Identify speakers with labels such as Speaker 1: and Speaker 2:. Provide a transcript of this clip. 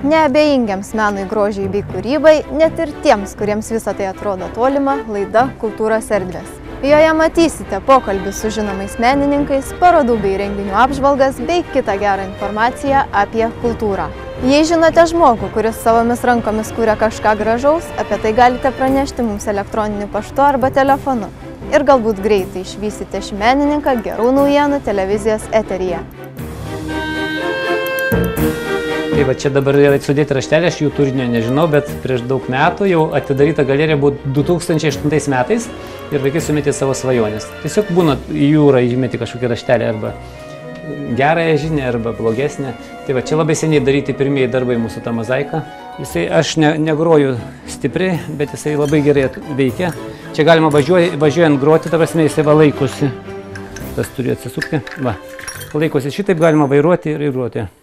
Speaker 1: Neabejingiams menui, grožiai bei kūrybai, net ir tiems, kuriems visą tai atrodo tolima, laida Kultūros erdvės. Joje matysite pokalbį su žinomais menininkais, parodų bei renginių apžvalgas bei kitą gerą informaciją apie kultūrą. Jei žinote žmogų, kuris savomis rankomis kūrė kažką gražaus, apie tai galite pranešti mums elektroniniu paštu arba telefonu. Ir galbūt greitai išvysite šį menininką gerų naujienų televizijos eteryje.
Speaker 2: Tai va, čia dabar yra sudėti raštelį, aš jų turinio nežinau, bet prieš daug metų jau atidaryta galerija buvo 2008 metais ir vaikai sumetė savo svajonės. Tiesiog būna į jūrą įmeti kažkokį raštelį arba gerąją žinią arba blogesnę. Tai va, čia labai seniai daryti pirmieji darbai mūsų tą mozaiką. Aš negroju stipriai, bet jisai labai gerai veikia. Čia galima važiuojant groti, ta prasme jisai va laikosi. Tas turi atsisukti. Va, laikosi šitaip galima vairuoti ir groti.